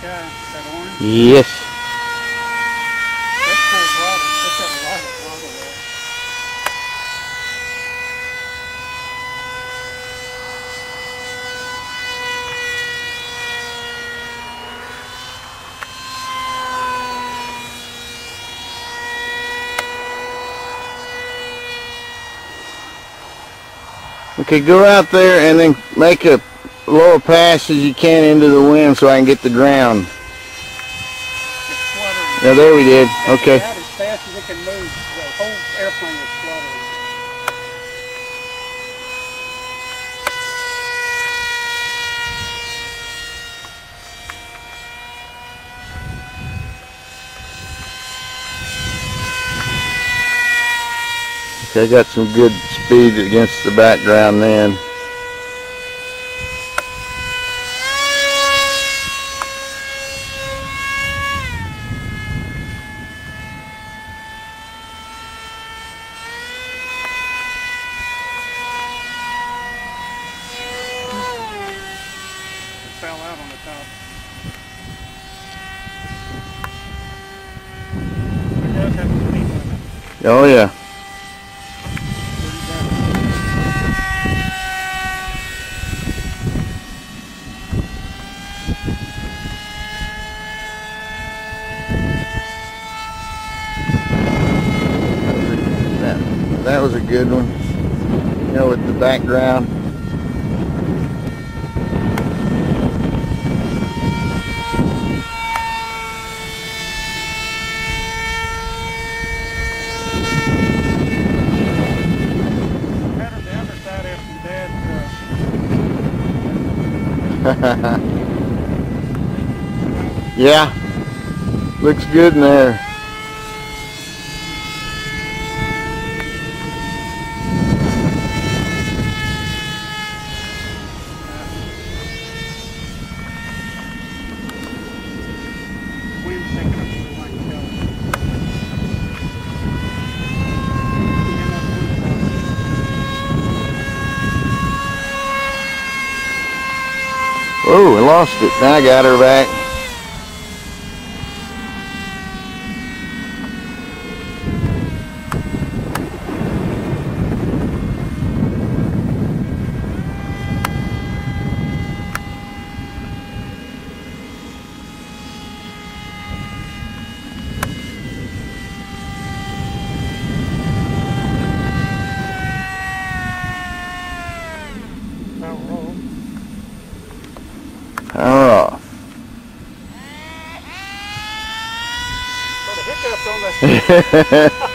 guy, that orange? Yes. That's full throttle. That's got a lot of throttle there. Okay, go out there and then make a lower pass as you can into the wind so I can get the ground. It's fluttering. Yeah, there we did. Okay. Out as fast as it can move. The whole airplane is fluttering. Okay, I got some good speed against the background then. Fell out on the top. It does have a speed limit. Oh yeah. That was a good one. You know, with the background. Patterned the underside after Dad's Yeah, looks good in there. wind picking up the line tail. Oh, I lost it. Now I got her back. Power off. So the hiccups on the